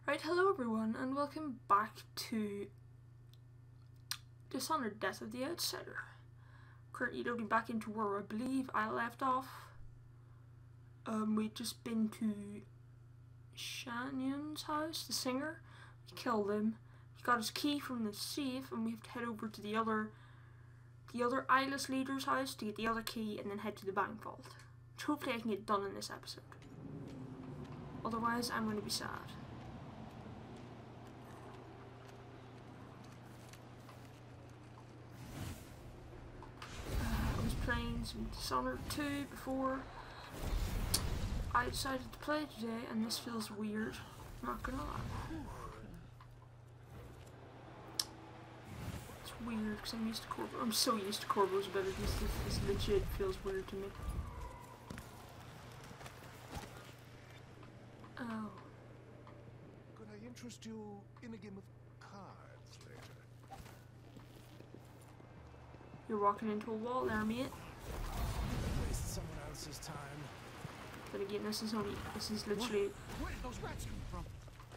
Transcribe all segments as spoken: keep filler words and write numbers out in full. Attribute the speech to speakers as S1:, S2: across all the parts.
S1: Right, hello everyone, and welcome back to Dishonored: Death of the Outsider. Currently loading back into where I believe I left off. Um, we've just been to Shannon's house, the singer. We killed him. He got his key from the safe, and we have to head over to the other, the other eyeless leader's house to get the other key, and then head to the bank vault. Which hopefully I can get done in this episode. Otherwise, I'm going to be sad. Playing some Dishonored two before I decided to play today, and this feels weird, not gonna lie. It's weird because I'm used to Corvo. I'm so used to Corvo's abilities, this, this legit feels weird to me. Oh.
S2: Could I interest you in a game of cards later?
S1: You're walking into a wall there, mate.
S2: Waste someone else's time.
S1: But again, this is only, this is literally...
S2: Where did those rats come from?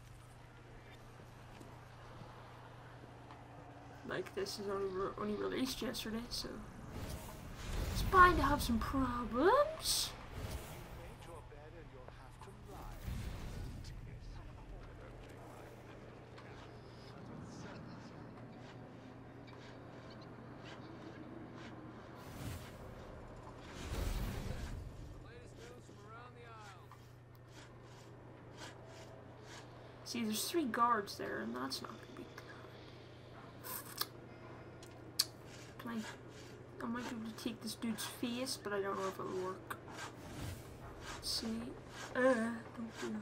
S1: Like, this is only, re only released yesterday, so... It's bound to have some problems. See, there's three guards there, and that's not gonna be good. Can I... I might be able to take this dude's face, but I don't know if it'll work. Let's see... Uh, don't do that.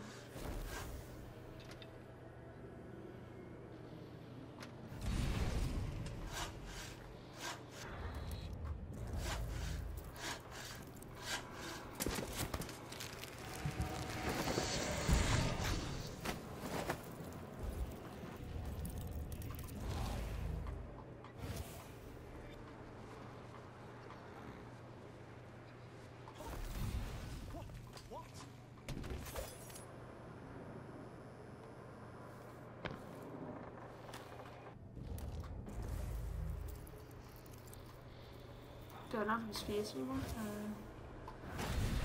S1: Do I not have his face anymore? Uh,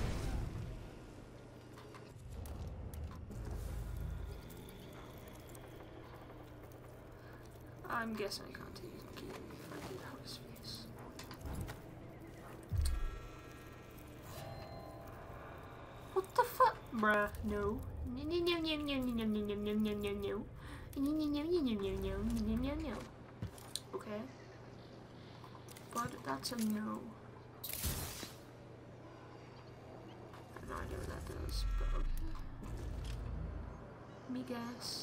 S1: I'm guessing I can't take his key if I did have his face. What the fuck? Bruh, no. No, no, no, no, no, no, no, no, no, no, no, no. No, no, no, no, no, no, no, no, no. Okay. But that's a no. I have no idea what that does, but okay. Me guess.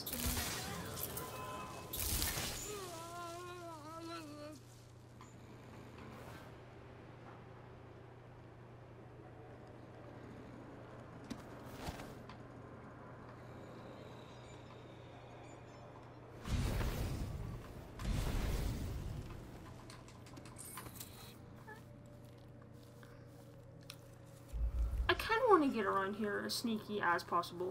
S1: I want to get around here as sneaky as possible.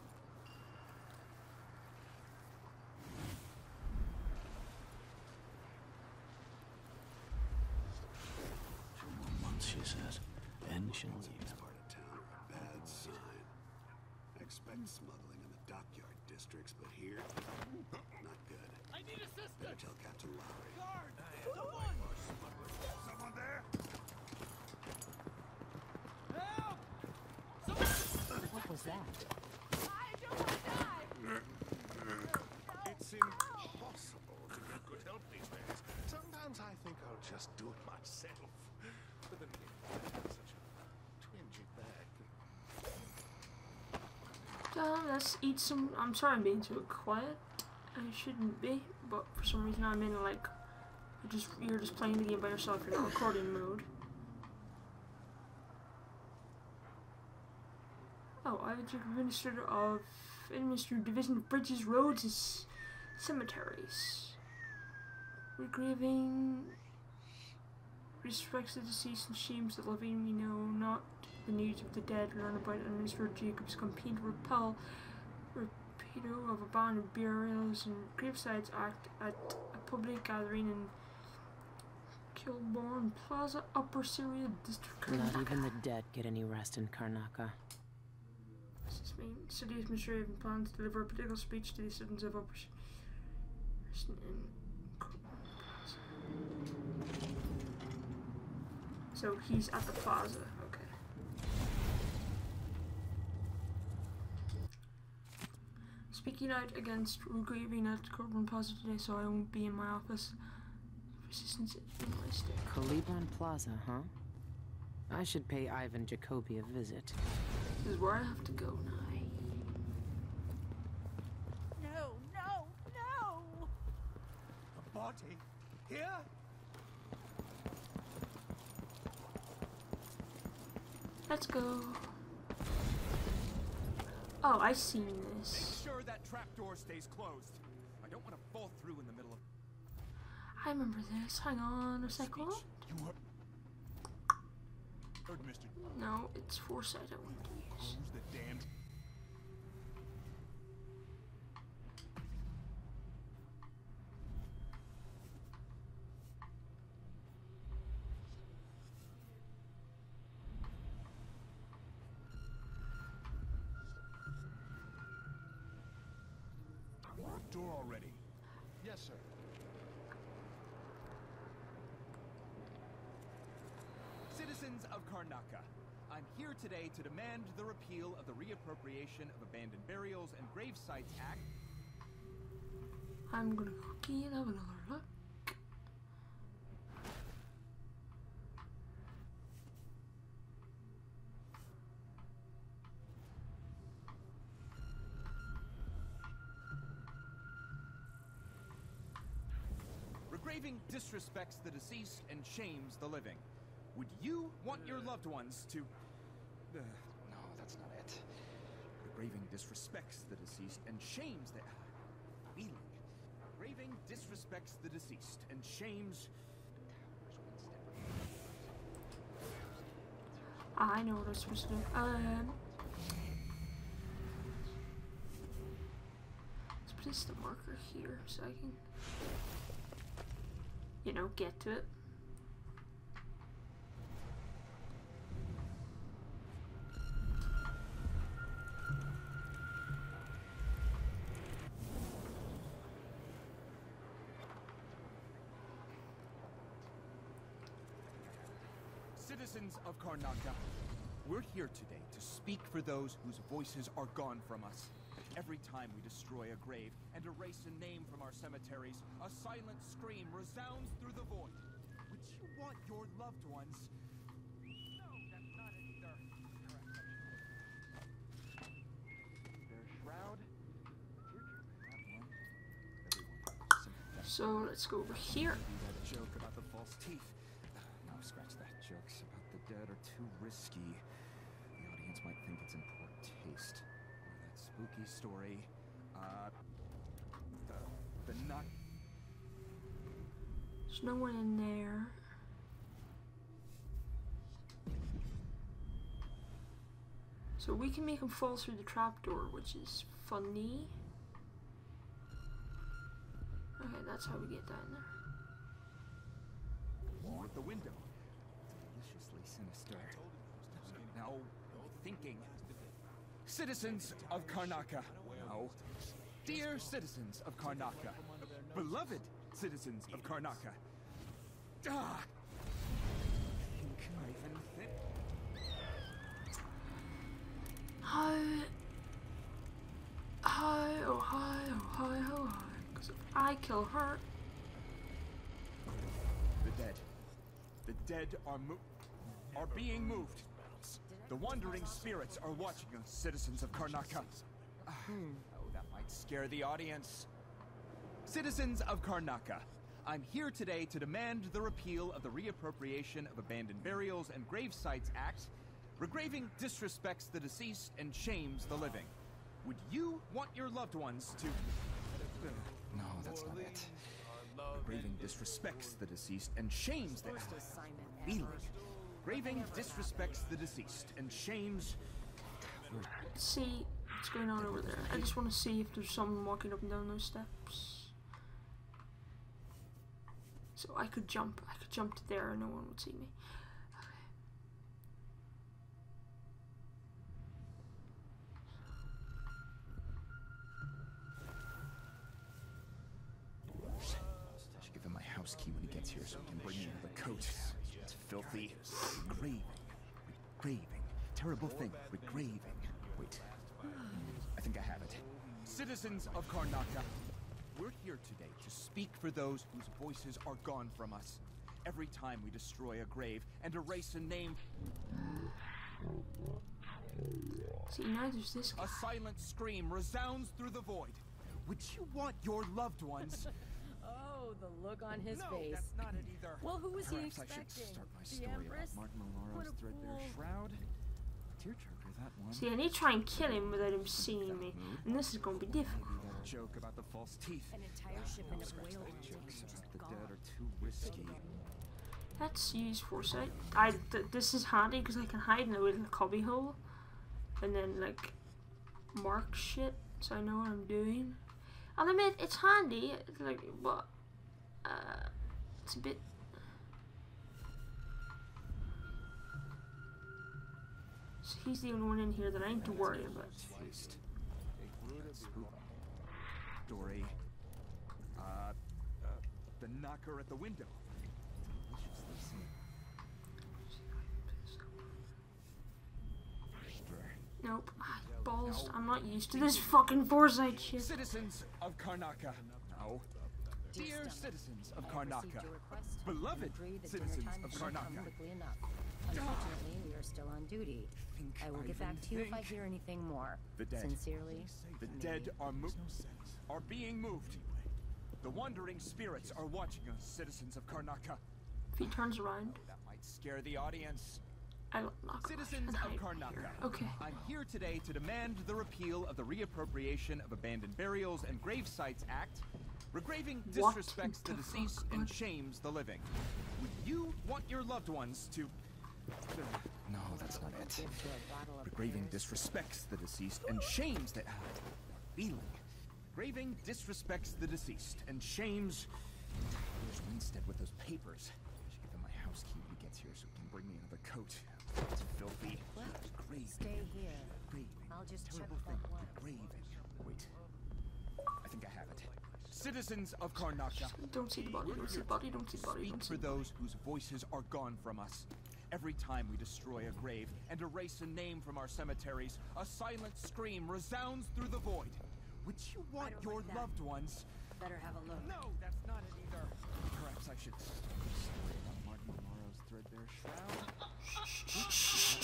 S3: Two more months, she says, and she'll leave.
S4: This part of town, a bad sign. I expect smuggling in the dockyard districts, but here, not good.
S5: I need assistance.
S4: Better tell Captain Lowry.
S5: Guard! Someone!
S2: Someone there?
S5: Help!
S6: What was that?
S5: I don't want to die!
S2: It's impossible to get good help these days. Sometimes I think I'll just do it myself. But then again, I have such a twingy back.
S1: Uh, let's eat some. I'm sorry I'm being so quiet. I shouldn't be, but for some reason I'm in like you're just you're just playing the game by yourself. You're not recording mode. Oh, I'm the administrator of administrative division of bridges, roads, and c cemeteries. Regraving respects the deceased and shames the living. We know not the news of the dead. Learn about Administrator Jacob's campaign to repel, Torpedo of abandoned burials and gravesites act at a public gathering in Kilbourne Plaza, Upper Syria District.
S6: Not even the dead get any rest in Karnaca.
S1: This is main city administrative plan to deliver a political speech to the citizens of Upper Syria in Kilbourne Plaza. So he's at the plaza. Okay. Speaking out against regraving at Kilbourne Plaza today, so I won't be in my office. Resistance in my state.
S6: Kilbourne Plaza, huh? I should pay Ivan Jacoby a visit.
S1: This is where I have to go now.
S5: No, no, no!
S2: A body? Here?
S1: Let's go. Oh, I seen this.
S7: Make sure that trapdoor stays closed. I don't want to fall through in the middle of.
S1: I remember this. Hang on a second.
S2: You were... Heard Mister
S1: No, it's foresight I want to use.
S2: Who's the damned... Door already. Yes, sir.
S7: Citizens of Karnaca, I'm here today to demand the repeal of the Reappropriation of Abandoned Burials and Grave Sites Act.
S1: I'm gonna go key and have another look.
S7: Regraving disrespects the deceased and shames the living. Would you want your loved ones to... Uh, no, that's not it. Regraving disrespects the deceased and shames the... Feeling. Regraving disrespects the deceased and shames...
S1: I know what I'm supposed to do. Um... Let's place the marker here so I can... You know, get to it.
S7: Citizens of Karnaca, we're here today to speak for those whose voices are gone from us. Every time we destroy a grave and erase a name from our cemeteries, a silent scream resounds through the void. Would you want your loved ones... No, that's not it either. Correct, actually. Their shroud... Everyone.
S1: So let's go over here.
S7: Maybe that joke about the false teeth. No, scratch that. Jokes about the dead are too risky. The audience might think it's in poor taste. Spooky story. Uh, the, the nut.
S1: There's no one in there. So we can make him fall through the trapdoor, which is funny. Okay, that's how we get down there.
S7: Or at the window. Deliciously sinister. Now, thinking. Citizens of Karnaca. No. Dear citizens of Karnaca. Beloved citizens of Karnaca. Ah! Think Ivan fit?
S1: Hi. Hi, oh hi, oh hi, oh hi. Because if I kill her...
S7: The dead. The dead are mo- are being moved. The wandering spirits are watching us, citizens of Karnaca. Ah, oh, that might scare the audience. Citizens of Karnaca, I'm here today to demand the repeal of the Reappropriation of Abandoned Burials and Grave Sites Act. Regraving disrespects the deceased and shames the living. Would you want your loved ones to... Uh, no, that's not it. Regraving disrespects the deceased and shames the... Feeling. Graving disrespects the deceased and shames...
S1: See, what's going on over there. I just want to see if there's someone walking up and down those steps. So I could jump. I could jump to there and no one would see me.
S7: I should give him my house key when he gets here so he can bring me another coat. It's filthy. Engraving. Engraving. Terrible thing. Engraving. Wait. I think I have it. Citizens of Karnaca, we're here today to speak for those whose voices are gone from us. Every time we destroy a grave and erase a name,
S1: See, now there's this guy.
S7: a silent scream resounds through the void. Would you want your loved ones?
S8: Oh, the look on his
S7: no,
S8: face.
S7: that's not it either.
S8: Well, who was he
S7: Perhaps I
S8: expecting?
S7: should start my
S8: The
S7: story
S8: Empress?
S7: about Martin
S8: What
S7: Malaro's
S8: a
S7: threadbare
S8: fool.
S7: shroud. Tearjerker, that one.
S1: See, I need to try and kill him without him seeing me, and this is going to be difficult.
S7: Maybe that joke about the false teeth.
S8: An entire shipment of whale
S7: Jokes
S8: plantations
S7: about the
S8: gone.
S7: dead are too risky.
S1: Let's use foresight. I th this is handy because I can hide in a little cubby hole, and then like mark shit so I know what I'm doing. I'll admit it's handy, like, but uh, it's a bit. So he's the only one in here that I need to worry about.
S7: Taste. Story. Uh, the knocker at the window.
S1: Nope. Ah, balls. I'm not used to this fucking foresight shit.
S7: Citizens of Karnaca. No. Dear citizens of Karnaca. Beloved citizens of Karnaca.
S8: Unfortunately, we are still on duty.
S7: Think
S8: I will get
S7: Ivan,
S8: back to you if I
S7: think.
S8: hear anything more.
S7: The dead.
S8: Sincerely,
S7: The
S8: Mary.
S7: dead are moved. Are being moved. The wandering spirits are watching us, citizens of Karnaca.
S1: If he turns around,
S7: That might scare the audience.
S1: I'll knock him
S7: Citizens
S1: and
S7: of
S1: hide
S7: Karnaca.
S1: here. Okay.
S7: I'm here today to demand the repeal of the Reappropriation of Abandoned Burials and Grave Sites Act. Regraving
S1: What
S7: disrespects the
S1: the
S7: deceased
S1: fuck?
S7: and shames the living. Would you want your loved ones to... No, that's not it.
S8: Give to a bottle of
S7: Regraving
S8: prayers.
S7: disrespects the deceased and shames the... feeling. Regraving disrespects the deceased and shames... Where's Winstead with those papers? I should give him my house key when he gets here so he can bring me another coat. It's filthy.
S8: Well,
S7: Regraving.
S8: stay here.
S7: Regraving.
S8: I'll just check
S7: Terrible
S8: that
S7: thing.
S8: one.
S7: Regraving. Wait. I think I have it. Citizens of Karnaca.
S1: Don't see the body, don't see the body, don't see the body,
S7: Speak
S1: don't see
S7: for
S1: the body.
S7: those whose voices are gone from us. Every time we destroy a grave and erase a name from our cemeteries, a silent scream resounds through the void. Would you want
S8: don't
S7: your
S8: like that.
S7: loved ones?
S8: Better have a look.
S7: No, that's not it either. Perhaps I should start a story about Martin Malaro's threadbare shroud.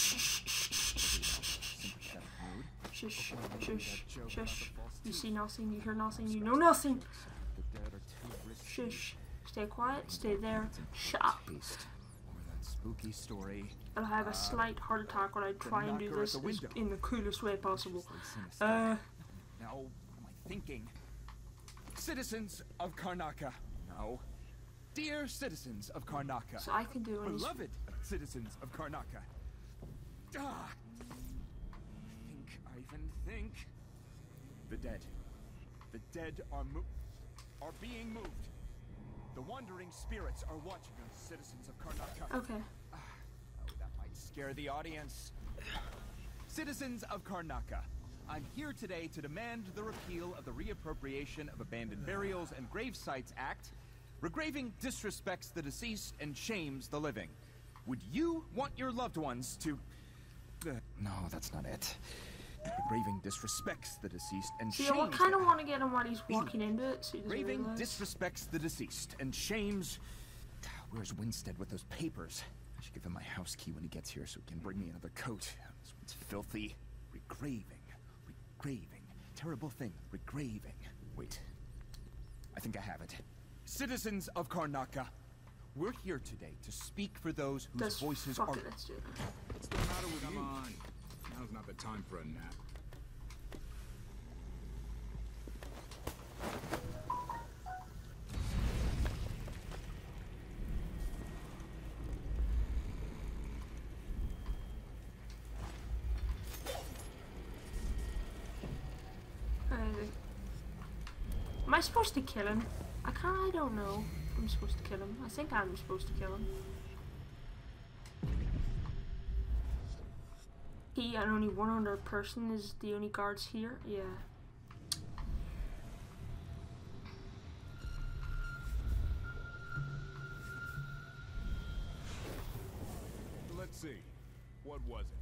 S7: Sympathetic mood.
S1: Shush,
S7: Maybe
S1: shush,
S7: that joke about
S1: shush.
S7: the false
S1: You
S7: teeth.
S1: see nothing, you hear nothing, you know nothing.
S7: The dead are too risky.
S1: Shush. Stay quiet, stay there. Shut up.
S7: Taste. Or that spooky story.
S1: I'll have a slight heart attack when I try and do
S7: knocker at
S1: this
S7: the
S1: as-
S7: window.
S1: in the coolest way possible.
S7: Sinister.
S1: Uh,
S7: Now, what am I thinking? Citizens of Karnaca. No. Dear citizens of Karnaca.
S1: so I can do it.
S7: Beloved citizens of Karnaca. Ah! Think, Ivan, think. The dead. The dead are mo- are being moved. The wandering spirits are watching us, citizens of Karnaca.
S1: Okay.
S7: Oh, that might scare the audience. Citizens of Karnaca, I'm here today to demand the repeal of the Reappropriation of Abandoned Burials and Grave Sites Act. Regraving disrespects the deceased and shames the living. Would you want your loved ones to... Uh, no, that's not it. Regraving disrespects the deceased and
S1: See,
S7: shames...
S1: I kind of
S7: the-
S1: want to get him while he's walking into it, so he doesn't
S7: Raving
S1: realize.
S7: disrespects the deceased and shames... Where's Winstead with those papers? I should give him my house key when he gets here so he can bring me another coat. This one's filthy. Regraving. Regraving. Terrible thing. Regraving. Wait. I think I have it. Citizens of Karnaca, we're here today to speak for those whose
S1: Let's
S7: voices
S1: fuck
S7: are...
S1: it, let's do it.
S9: What's the matter with you? Come on. Now's not the time for a nap.
S1: I supposed to kill him? I can't, I don't know if I'm supposed to kill him. I think I'm supposed to kill him. He and only one other person is the only guards here? Yeah.
S2: Let's see. What was it?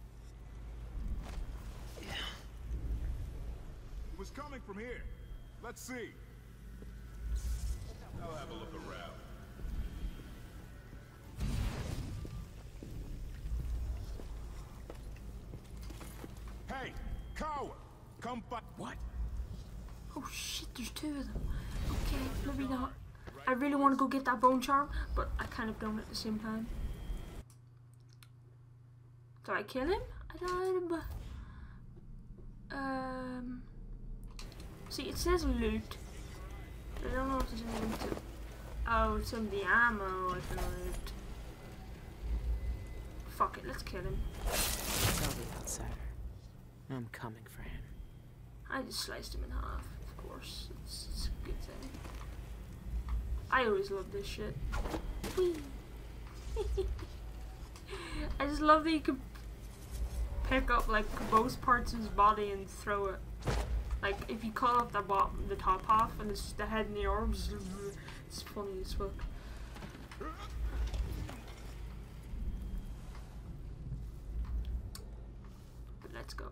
S2: It was coming from here. Let's see. I'll have a look around. Hey, coward! Come back. What?
S1: Oh shit, there's two of them. Okay, maybe not. I really want to go get that bone charm, but I kind of don't at the same time. Do I kill him? I don't know. Um. See, it says loot. I don't know if there's any loot to. Oh, it's some of the ammo I can loot. Fuck it, let's kill him.
S6: Tell the outsider. I'm coming for him.
S1: I just sliced him in half, of course. It's, it's a good thing. I always love this shit. Whee! I just love that you can pick up like both parts of his body and throw it. Like if you cut off the bottom, the top half, and it's the head and the arms. It's funny as fuck. But let's go.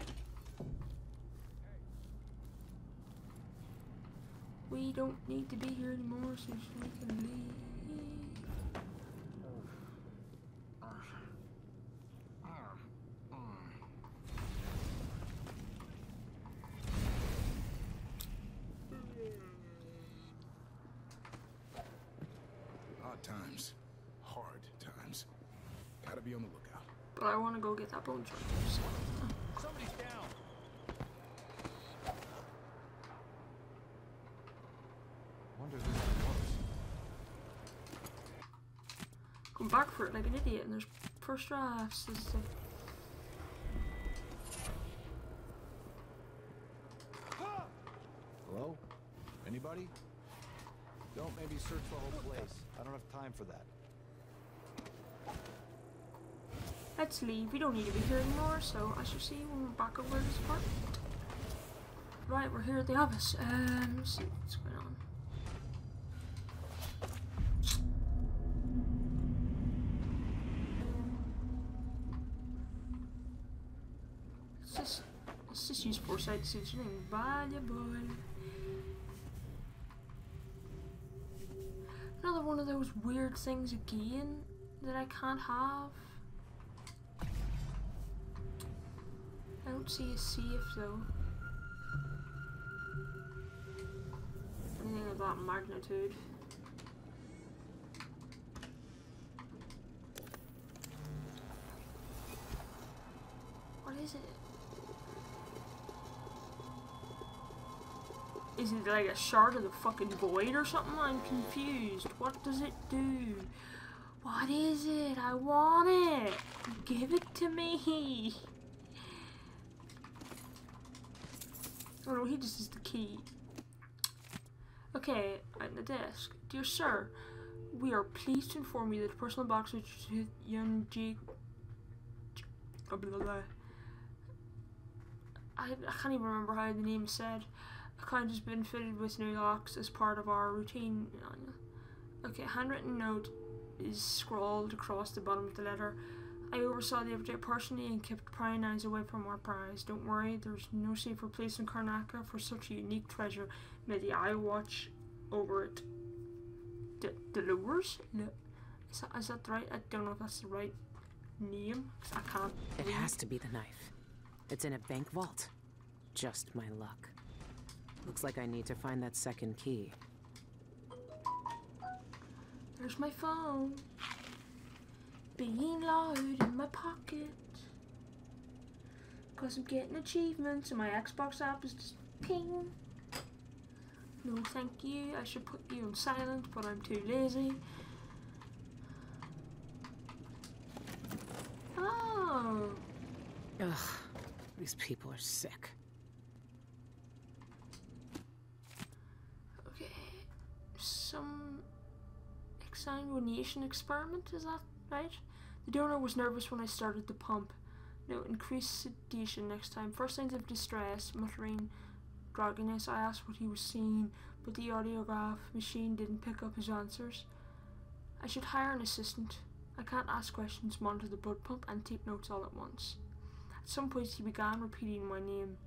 S1: We don't need to be here anymore, so we can leave.
S2: Hard times. Hard times. Gotta be on the lookout.
S1: But I want to go get that bone charm. So.
S7: Somebody's down.
S3: Wonder who that was.
S1: Going back for it like an idiot, and there's first drafts. This is a
S3: Hello? Anybody? Don't maybe search the whole place. I don't have time for that.
S1: Let's leave. We don't need to be here anymore, so I shall see you when we're back over this part. Right, we're here at the office. Um, let's see what's going on. Let's just, let's just use foresight to see what's your name. Valuable. Another one of those weird things again that I can't have. I don't see a safe though. Anything of that magnitude. What is it? Is it like a shard of the fucking void or something? I'm confused. What does it do? What is it? I want it. Give it to me. Oh no, he just is the key. Okay, at the desk. Dear sir, we are pleased to inform you that the personal box which young G. Blah, blah, blah. I, I can't even remember how the name is said. A kind has been fitted with new locks as part of our routine. Okay, a handwritten note is scrawled across the bottom of the letter. I oversaw the object personally and kept prying eyes away from our prize. Don't worry, there's no safer place in Karnaca for such a unique treasure. May the eye watch over it. The, the lures? No. Is that, is that right? I don't know if that's the right name. I can't
S6: It
S1: read.
S6: has to be the knife. It's in a bank vault. Just my luck. Looks like I need to find that second key.
S1: There's my phone. Being loud in my pocket. Cause I'm getting achievements and my Xbox app is just ping. No thank you. I should put you on silent, but I'm too lazy. Oh.
S6: Ugh. These people are sick.
S1: some exsanguination experiment, is that right? The donor was nervous when I started the pump. No, increased sedation next time. First signs of distress, muttering grogginess. I asked what he was seeing, but the audiograph machine didn't pick up his answers. I should hire an assistant. I can't ask questions, monitor the blood pump, and take notes all at once. At some point he began repeating my name.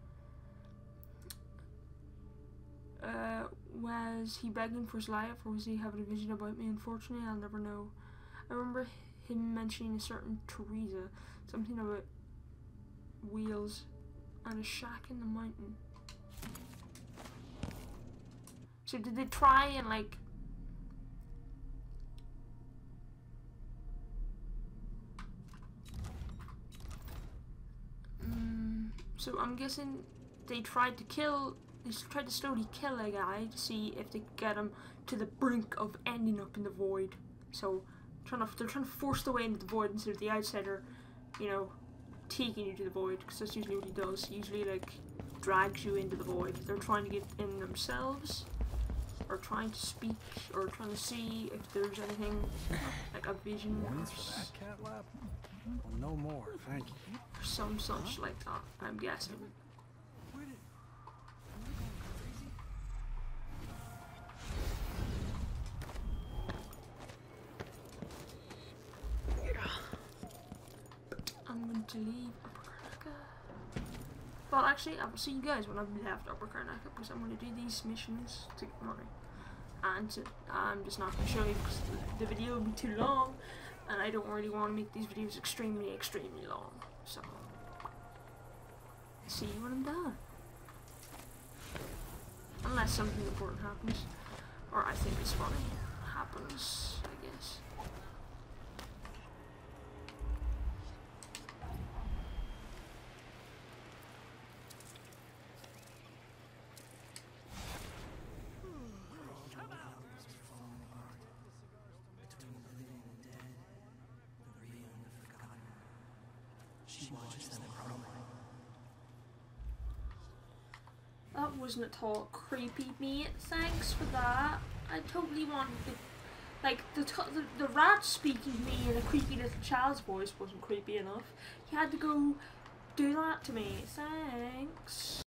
S1: Uh, was he begging for his life, or was he having a vision about me? Unfortunately, I'll never know. I remember him mentioning a certain Teresa, something about wheels, and a shack in the mountain. So did they try and like mm, so I'm guessing they tried to kill they tried to slowly kill a guy to see if they could get him to the brink of ending up in the void. So trying to, they're trying to force their way into the void instead of the outsider, you know, taking you to the void, because that's usually what he does. He usually like drags you into the void. They're trying to get in themselves, or trying to speak, or trying to see if there's anything like a vision or
S3: For that cat lab? Well, no more, thank you.
S1: some such like that, I'm guessing. I'm going to leave Upper Karnaca. Well, actually, I'll see you guys when I've left Upper Karnaca, because I'm going to do these missions to get money. And to, I'm just not going to show you because the, the video will be too long, and I don't really want to make these videos extremely, extremely long. So, see you when I'm done. Unless something important happens, or I think it's funny happens, I guess. That wasn't at all creepy, mate. Thanks for that. I totally wanted to, like, the, t the the rat speaking to me in a creepy little child's voice wasn't creepy enough. You had to go do that to me. Thanks.